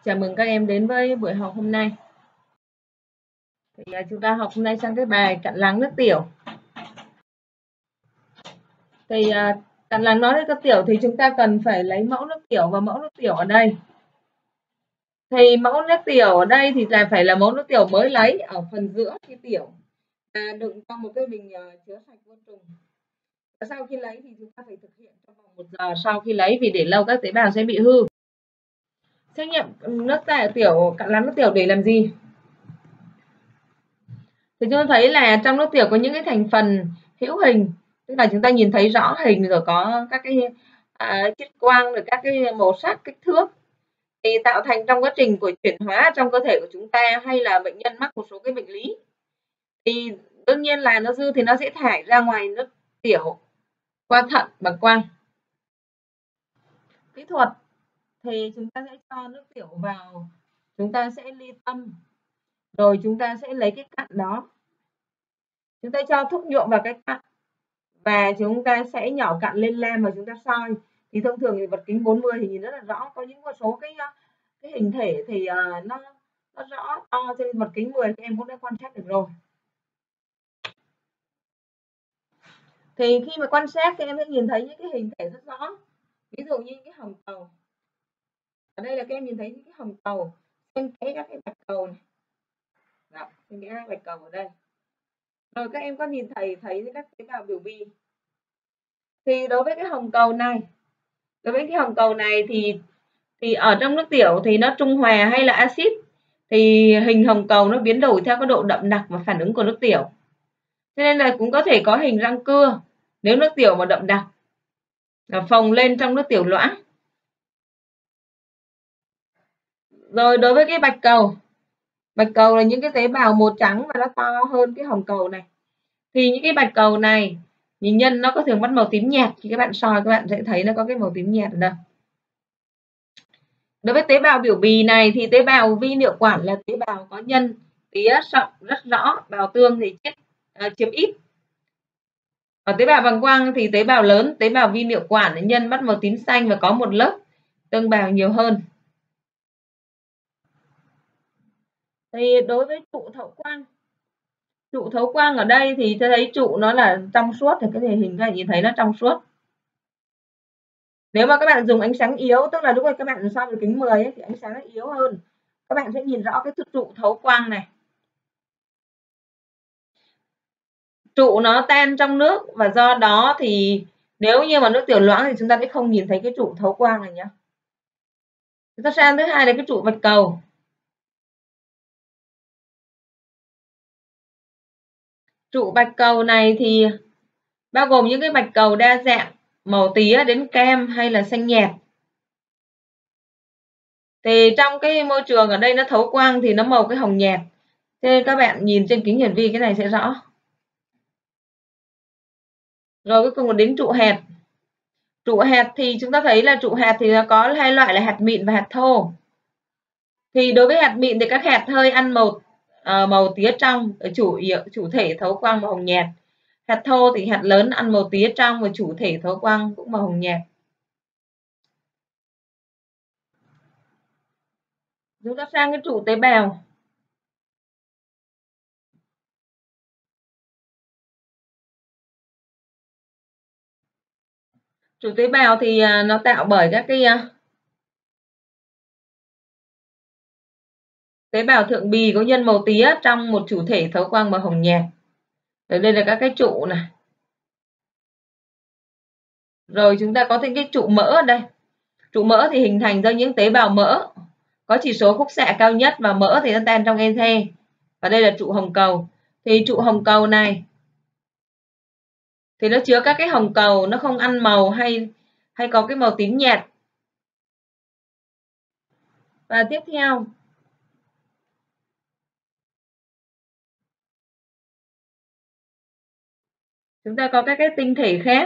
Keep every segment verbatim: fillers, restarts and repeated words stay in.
Chào mừng các em đến với buổi học hôm nay. Thì uh, chúng ta học hôm nay sang cái bài cặn lắng nước tiểu. Thì uh, cặn lắng nói nước tiểu thì chúng ta cần phải lấy mẫu nước tiểu, và mẫu nước tiểu ở đây. Thì mẫu nước tiểu ở đây thì là phải là mẫu nước tiểu mới lấy ở phần giữa cái tiểu, và đựng trong một cái bình uh, chứa sạch vô trùng. Và sau khi lấy thì chúng ta phải thực hiện trong vòng một giờ sau khi lấy, vì để lâu các tế bào sẽ bị hư. Xét nghiệm nước tiểu, cặn lắng nước tiểu để làm gì? Thì chúng ta thấy là trong nước tiểu có những cái thành phần hữu hình, tức là chúng ta nhìn thấy rõ hình, rồi có các cái à, chiết quang, rồi các cái màu sắc, kích thước, thì tạo thành trong quá trình của chuyển hóa trong cơ thể của chúng ta, hay là bệnh nhân mắc một số cái bệnh lý, thì đương nhiên là nó dư thì nó sẽ thải ra ngoài nước tiểu qua thận bằng quang. Kỹ thuật thì chúng ta sẽ cho nước tiểu vào, chúng ta sẽ ly tâm, rồi chúng ta sẽ lấy cái cặn đó, chúng ta cho thuốc nhuộm vào cái cặn, và chúng ta sẽ nhỏ cặn lên lam và chúng ta soi. Thì thông thường thì vật kính bốn mươi thì nhìn rất là rõ, có những một số cái cái hình thể thì uh, nó nó rõ to, cho nên vật kính mười các em cũng đã quan sát được rồi. Thì khi mà quan sát các em sẽ nhìn thấy những cái hình thể rất rõ, ví dụ như cái hồng cầu. Ở đây là các em nhìn thấy những cái hồng cầu, xen kẽ các cái bạch cầu này. Đó, xen kẽ các bạch cầu ở đây. Rồi các em có nhìn thấy thấy các tế bào biểu bì. Thì đối với cái hồng cầu này, đối với cái hồng cầu này thì thì ở trong nước tiểu thì nó trung hòa hay là axit, thì hình hồng cầu nó biến đổi theo cái độ đậm đặc và phản ứng của nước tiểu. Cho nên là cũng có thể có hình răng cưa nếu nước tiểu mà đậm đặc, phồng lên trong nước tiểu loãng. Rồi đối với cái bạch cầu, bạch cầu là những cái tế bào màu trắng và nó to hơn cái hồng cầu này. Thì những cái bạch cầu này nhìn nhân nó có thường bắt màu tím nhạt, khi các bạn soi các bạn sẽ thấy nó có cái màu tím nhạt ở đây. Đối với tế bào biểu bì này thì tế bào vi niệu quản là tế bào có nhân tía sậm rất rõ, bào tương thì chiết uh, chiếm ít. Ở tế bào bằng quang thì tế bào lớn, tế bào vi niệu quản nhân bắt màu tím xanh và có một lớp tương bào nhiều hơn. Thì đối với trụ thấu quang, trụ thấu quang ở đây thì tôi thấy trụ nó là trong suốt, thì cái thể hình các bạn nhìn thấy nó trong suốt. Nếu mà các bạn dùng ánh sáng yếu, tức là lúc này các bạn soi với kính mười ấy, thì ánh sáng nó yếu hơn, các bạn sẽ nhìn rõ cái trụ thấu quang này. Trụ nó tan trong nước, và do đó thì nếu như mà nước tiểu loãng thì chúng ta sẽ không nhìn thấy cái trụ thấu quang này nhé. Chúng ta sang thứ hai là cái trụ bạch cầu. Trụ bạch cầu này thì bao gồm những cái bạch cầu đa dạng, màu tía đến kem hay là xanh nhạt. Thì trong cái môi trường ở đây nó thấu quang thì nó màu cái hồng nhạt. Thế nên các bạn nhìn trên kính hiển vi cái này sẽ rõ. Rồi cuối cùng là đến trụ hạt. Trụ hạt thì chúng ta thấy là trụ hạt thì nó có hai loại là hạt mịn và hạt thô. Thì đối với hạt mịn thì các hạt hơi ăn màu uh, màu tía trong, chủ yếu chủ thể thấu quang màu hồng nhạt. Hạt thô thì hạt lớn ăn màu tía trong và chủ thể thấu quang cũng màu hồng nhạt. Chúng ta sang cái trụ tế bào. Trụ tế bào thì uh, nó tạo bởi các cái uh, tế bào thượng bì có nhân màu tía trong một chủ thể thấu quang màu hồng nhạt. Ở đây là các cái trụ này. Rồi chúng ta có thêm cái trụ mỡ ở đây. Trụ mỡ thì hình thành do những tế bào mỡ có chỉ số khúc xạ cao nhất, và mỡ thì nó tan trong ethe. Và đây là trụ hồng cầu. Thì trụ hồng cầu này thì nó chứa các cái hồng cầu, nó không ăn màu hay hay có cái màu tím nhạt. Và tiếp theo chúng ta có các cái tinh thể khác.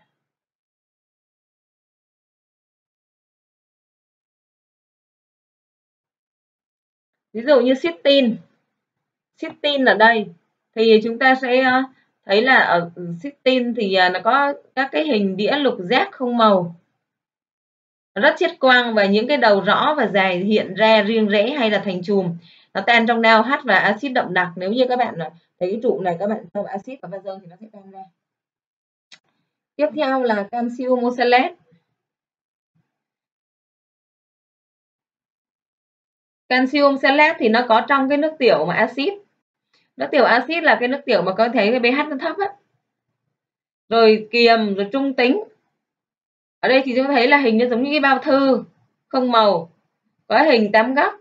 Ví dụ như cysteine. Cysteine ở đây thì chúng ta sẽ thấy là ở cysteine thì nó có các cái hình đĩa lục giác không màu. rất chiết quang và những cái đầu rõ và dài hiện ra riêng rẽ hay là thành chùm. Nó tan trong NaOH và axit đậm đặc. Nếu như các bạn thấy cái trụ này các bạn cho axit và bazơ thì nó sẽ tan ra. Tiếp theo là calcium oxalate. Calcium oxalate thì nó có trong cái nước tiểu mà axit. Nước tiểu axit là cái nước tiểu mà có thấy cái pH nó thấp á. Rồi kiềm, rồi trung tính. Ở đây thì chúng thấy là hình như giống như cái bao thư không màu, có hình tám góc.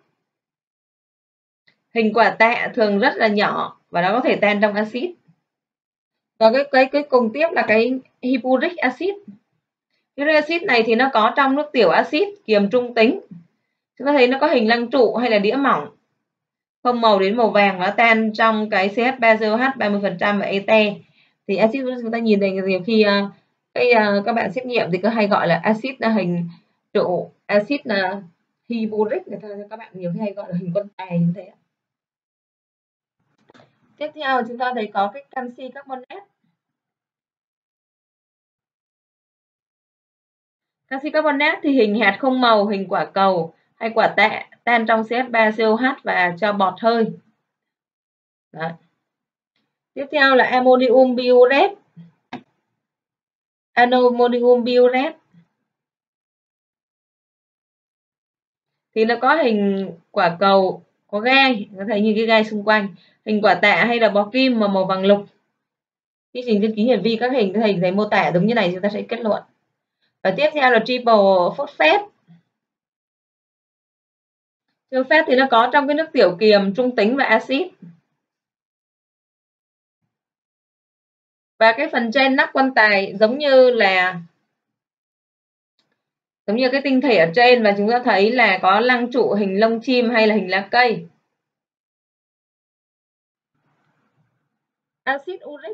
Hình quả tạ thường rất là nhỏ và nó có thể tan trong axit. Và cái cái cuối cùng tiếp là cái hippuric acid. Cái acid này thì nó có trong nước tiểu axit kiềm trung tính. Chúng ta thấy nó có hình lăng trụ hay là đĩa mỏng, không màu đến màu vàng, nó tan trong cái xê hát ba xê ô hát ba mươi phần trăm và ete. Thì axit chúng ta nhìn thấy nhiều khi cái các bạn xét nghiệm thì có hay gọi là axit là hình trụ, axit là hippuric, người ta các bạn nhiều khi hay gọi là hình con tài như thế. Tiếp theo chúng ta thấy có cái canxi carbonate. Canxi carbonate thì hình hạt không màu, hình quả cầu hay quả tạ, tan trong xê hát ba xê ô hát và cho bọt hơi. Đấy. Tiếp theo là ammonium biuret. Ammonium biuret thì nó có hình quả cầu, có gai, có thể như cái gai xung quanh, hình quả tạ hay là bó kim mà màu vàng lục. Khi trình trên kính hiển vi các hình hình thấy mô tả giống như này chúng ta sẽ kết luận. Và tiếp theo là triple phosphate. Phosphate thì nó có trong cái nước tiểu kiềm trung tính và axit. Và cái phần trên nắp quan tài giống như là giống như cái tinh thể ở trên, và chúng ta thấy là có lăng trụ hình lông chim hay là hình lá cây. Axit uric.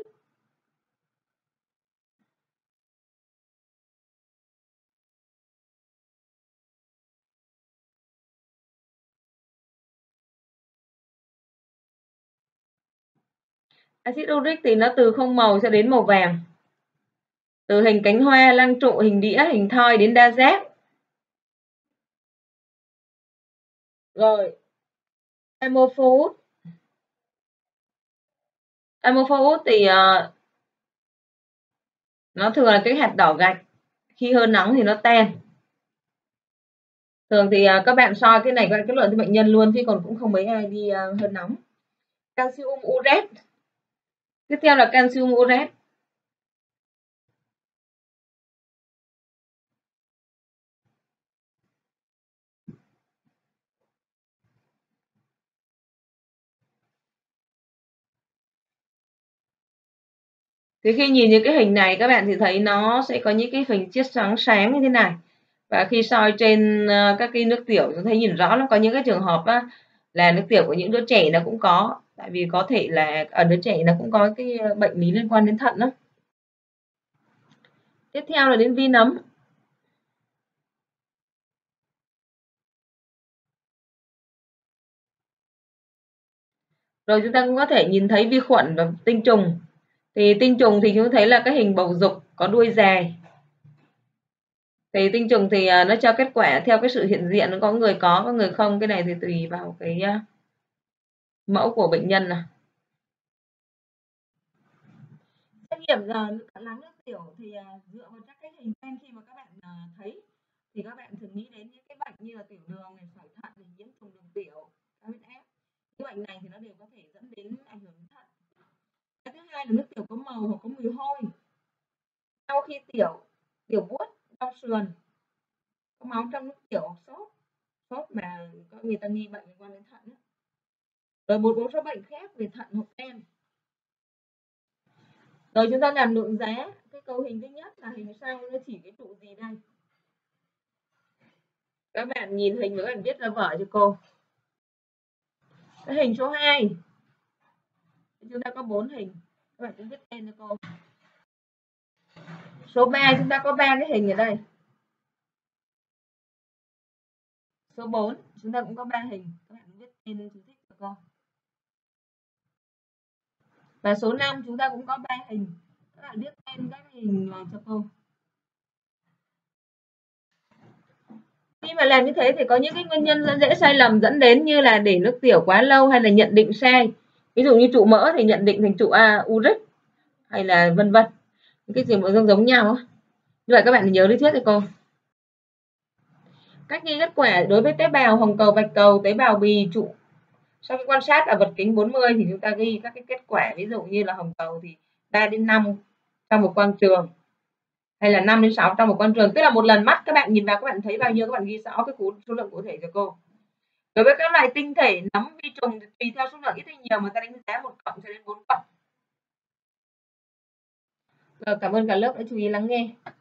Axit uric thì nó từ không màu cho đến màu vàng. Từ hình cánh hoa, lăng trụ, hình đĩa, hình thoi đến đa giác. Rồi, amorphous. Amorphous thì uh, nó thường là cái hạt đỏ gạch. Khi hơi nóng thì nó tan. Thường thì uh, các bạn soi cái này các bạn kết luận cho bệnh nhân luôn, chứ còn cũng không mấy ai đi uh, hơi nóng. Calcium urate. Tiếp theo là calcium urate. Thì khi nhìn những cái hình này các bạn thì thấy nó sẽ có những cái hình chiết sáng sáng như thế này. Và khi soi trên các cái nước tiểu chúng thấy nhìn rõ nó có những cái trường hợp á, là nước tiểu của những đứa trẻ nó cũng có. Tại vì có thể là ở đứa trẻ nó cũng có cái bệnh lý liên quan đến thận đó. Tiếp theo là đến vi nấm. Rồi chúng ta cũng có thể nhìn thấy vi khuẩn và tinh trùng. Thì tinh trùng thì chúng ta thấy là cái hình bầu dục có đuôi dài. Thì tinh trùng thì nó cho kết quả theo cái sự hiện diện, nó có người có, có người không. Cái này thì tùy vào cái mẫu của bệnh nhân này. Xét nghiệm lắng nước tiểu thì dựa vào các cái hình trên khi mà các bạn thấy thì các bạn thường nghĩ đến những cái bệnh như là tiểu đường này, sỏi thận, này, nhiễm trùng đường tiểu, cao huyết áp. Những bệnh này thì nó đều có thể dẫn đến ảnh hưởng đến thận. Cái thứ hai là nước tiểu có màu hoặc có mùi hôi. Sau khi tiểu, tiểu buốt, đau sườn, có máu trong nước tiểu, sốt, sốt mà có người ta nghi bệnh liên quan đến thận đó. Rồi một số bệnh khác về thận hoặc gan. Rồi chúng ta làm lượng giá. Cái câu hình thứ nhất là hình sau nó chỉ cái trụ gì đây? Các bạn nhìn hình và các bạn viết ra vở cho cô. Cái hình số hai. Chúng ta có bốn hình. Các bạn cũng viết tên cho cô. Số ba chúng ta có ba cái hình ở đây. Số bốn chúng ta cũng có ba hình. Các bạn viết tên chú thích cho cô. Và số năm chúng ta cũng có ba hình. Các bạn viết tên các hình cho cô. Khi mà làm như thế thì có những cái nguyên nhân dễ sai lầm dẫn đến như là để nước tiểu quá lâu hay là nhận định sai. Ví dụ như trụ mỡ thì nhận định thành trụ a uric hay là vân vân. Cái gì mà giống giống nhau á. Như vậy các bạn nhớ lý thuyết cho cô. Cách ghi kết quả đối với tế bào hồng cầu, bạch cầu, tế bào bì, trụ. Sau khi quan sát ở vật kính bốn mươi thì chúng ta ghi các cái kết quả, ví dụ như là hồng cầu thì ba đến năm trong một quang trường hay là năm đến sáu trong một quang trường, tức là một lần mắt các bạn nhìn vào các bạn thấy bao nhiêu các bạn ghi rõ cái số lượng cụ thể cho cô. Đối với các loại tinh thể nấm vi trùng thì tùy theo số lượng ít hay nhiều mà ta đánh giá một cộng cho đến bốn cộng. Rồi, cảm ơn cả lớp đã chú ý lắng nghe.